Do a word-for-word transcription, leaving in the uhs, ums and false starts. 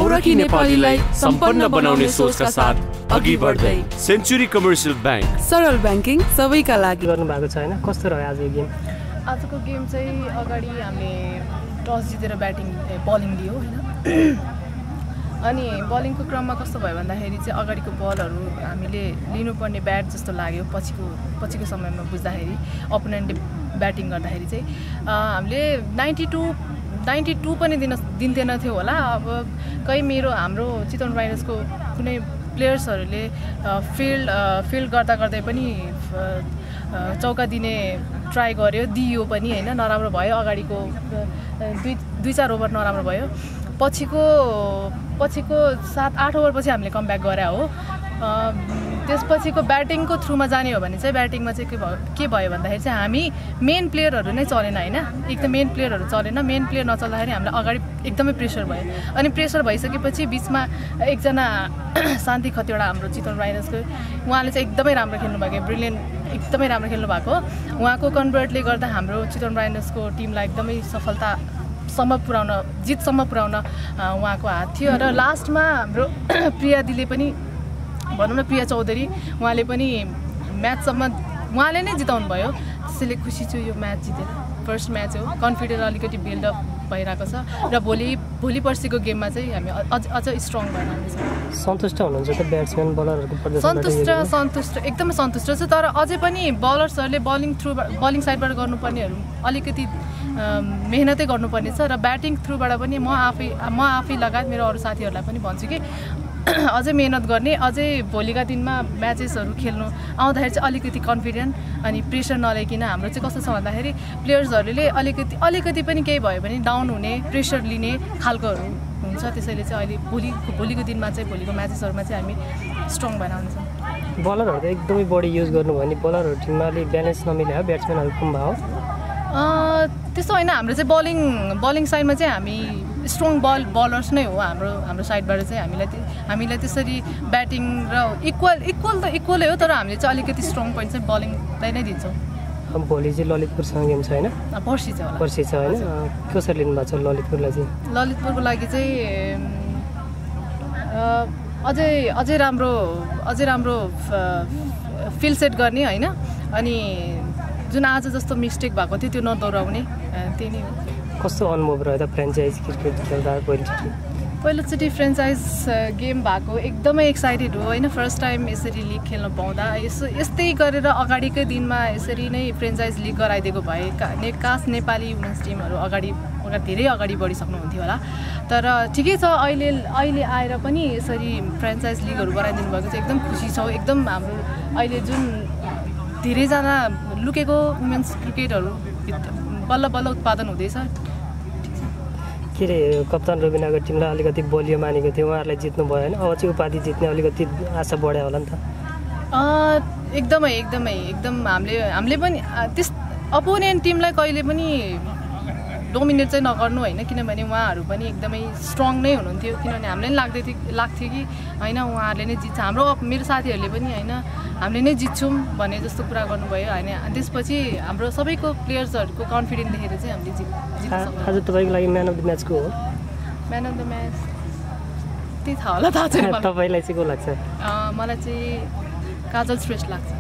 बहुरखी नेपालीलाई सम्पन्न बनाउने सोचका साथ अघि बढ्दै सेन्चुरी कमर्सियल बैंक सरल ब्याङ्किङ सबैका लागि गर्नु भएको छ हैन कस्तो रह्यो आज गेम आजको गेम चाहिँ अगाडि हामीले टस जितेर ब्याटिङ बलिङ दियो हैन अनि बलिङको क्रममा कस्तो भयो भन्दाखेरि चाहिँ अगाडिको बलहरु हामीले लिनुपर्ने ब्याट जस्तो लाग्यो पछिको पछिको समयमा बुझ्दाखेरि अपोनेन्टले ब्याटिङ गर्दाखेरि चाहिँ हामीले नाइन्टी टू नाइन्टी टू पनि दिन दिन्थेन थियो होला अब कहीँ मेरो हाम्रो चितवन राइडर्सको कुनै प्लेयर्सहरूले फिल्ड फिल्ड गर्दा गर्दै पनि चौका दिने ट्राई गर्यो दियो पनि हैन नराम्रो भयो अगाडिको दुई दुई चार ओभर नराम्रो भयो पछिको पछिको सात आठ ओभर पछि हामीले कमब्याक गरे हो त्यसपछिको ब्याटिङको थ्रुमा जाने हो भने चाहिँ ब्याटिङमा चाहिँ के भयो के भयो भन्दाखेरि चाहिँ हामी मेन प्लेयरहरू नै चलेन हैन एक त मेन प्लेयरहरू चलेन मेन प्लेयर नचल्दाखेरि हामीलाई अगाडि एकदमै प्रेसर भयो अनि प्रेसर भइसकेपछि बिचमा एकजना शान्ति खतिवडा हाम्रो चितवन राइडर्सको उहाँले चाहिँ एकदमै राम्रो खेल्नु भएको ब्रिलियन्ट एकदमै राम्रो खेल्नु भएको उहाँको कन्भर्टले गर्दा हाम्रो चितवन राइडर्सको टिमलाई एकदमै सफलता सम्म पुर्याउन जितसम्म पुर्याउन उहाँको हात थियो र लास्टमा हाम्रो प्रिया दिले पनि भनौँ न प्रिया चौधरी उहाँले पनि म्याचसम्म उहाँले नै जिताउनु भयो त्यसैले खुसी छु यो म्याच जितेर फर्स्ट म्याच हो कन्फिडेन्स अलिकति बिल्डअप भइरहेको छ र भोलि भोलि पर्सिको गेममा चाहिँ हामी अझ अझ स्ट्रङ भएर आउनेछौँ सन्तुष्ट हुनुहुन्छ त ब्याट्सम्यान बलरहरूको प्रदर्शन सन्तुष्ट सन्तुष्ट एकदमै सन्तुष्ट छु तर अझै पनि बलर्सहरूले बलिङ थ्रु बलिङ साइडबाट गर्नुपर्नेहरू अलिकति मेहनतै गर्नुपर्ने छ र ब्याटिङ थ्रुबाट पनि म आफै म आफै लगायत मेरो अरू साथीहरूलाई पनि भन्छु कि अझै मेहनत गर्ने अझै भोलिका दिनमा म्याचेसहरू खेल्नु आउँदाखेरि चाहिँ अलिकति कन्फिडेन्ट अनि प्रेसर नल्याइकन हाम्रो चाहिँ कस्तो छ भन्दाखेरि प्लेयर्सहरूले अलिकति अलिकति पनि केही भयो भने डाउन हुने प्रेसर लिने खालकोहरू हुन्छ त्यसैले चाहिँ अहिले भोलि भोलिको दिनमा चाहिँ भोलिको म्याचेसहरूमा चाहिँ हामी स्ट्रङ भएर आउँछौँ बलरहरू त एकदमै बढी युज गर्नु भने बलरहरू टिममा अलिक ब्यालेन्स नमिले हो ब्याट्सम्यानहरू कम भयो त्यस्तो होइन हाम्रो चाहिँ बलिङ बलिङ साइडमा चाहिँ हामी स्ट्रङ बल बलर्स नै हो हाम्रो हाम्रो साइडबाट चाहिँ हामीलाई हामीलाई त्यसरी ब्याटिङ र इक्वल इक्वल त इक्वलै हो तर हामीले चाहिँ अलिकति स्ट्रङ पोइन्ट चाहिँ बलिङलाई नै दिन्छौँ अब भोलि चाहिँ ललितपुरसँग गेम छ होइन पर्सि छ होला पर्सि छ होइन कसरी लिनुभएको छ ललितपुरलाई चाहिँ ललितपुरको लागि चाहिँ अझै अझै राम्रो अझै राम्रो फिल्ड सेट गर्ने होइन अनि जुन आज जस्तो मिस्टेक भएको थियो त्यो नदोहोऱ्याउने त्यही नै हो कस्तो अनुभव रह्यो त फ्रेन्चाइज क्रिकेट खेल्दा पहिलोचोटि पहिलोचोटि फ्रेन्चाइज गेम भएको एकदमै एक्साइटेड हो होइन फर्स्ट टाइम यसरी लिग खेल्न पाउँदा यसो यस्तै गरेर अगाडिकै दिनमा यसरी नै फ्रेन्चाइज लिग गराइदिएको भए ने कास नेपाली वुमेन्स टिमहरू अगाडि अगाडि धेरै अगाडि बढिसक्नुहुन्थ्यो होला तर ठिकै छ अहिले अहिले आएर पनि यसरी फ्रेन्चाइज लिगहरू गराइदिनु भएको चाहिँ एकदम खुसी छौँ एकदम हाम्रो अहिले जुन धेरैजना लुकेको वुमेन्स क्रिकेटहरू बल्ल बल्ल उत्पादन हुँदैछ के अरे कप्तान रविनाको टिमलाई अलिकति बलियो मानेको थियो उहाँहरूलाई जित्नु भयो होइन अब चाहिँ उपाधि जित्ने अलिकति आशा बढ्यो होला नि त एकदमै एकदमै एकदम हामीले हामीले पनि त्यस अपोनेन्ट टिमलाई कहिले पनि डोमिनेट चाहिँ नगर्नु होइन किनभने उहाँहरू पनि एकदमै स्ट्रङ नै हुनुहुन्थ्यो किनभने हामीलाई पनि लाग्दै थियो लाग्थ्यो कि होइन उहाँहरूले नै जित्छ हाम्रो मेरो साथीहरूले पनि होइन हामीले नै जित्छौँ भन्ने जस्तो कुरा गर्नुभयो होइन त्यसपछि हाम्रो सबैको प्लेयर्सहरूको कन्फिडेन्स देखेर चाहिँ हामीले जित जित्न सक्छौँ आज तपाईँको लागि म्यान अफ द म्याच को हो म्यान अफ द म्याच त्यही थाहा होला थाहा छैन तपाईँलाई चाहिँ को लाग्छ मलाई चाहिँ काजल श्रेष्ठ लाग्छ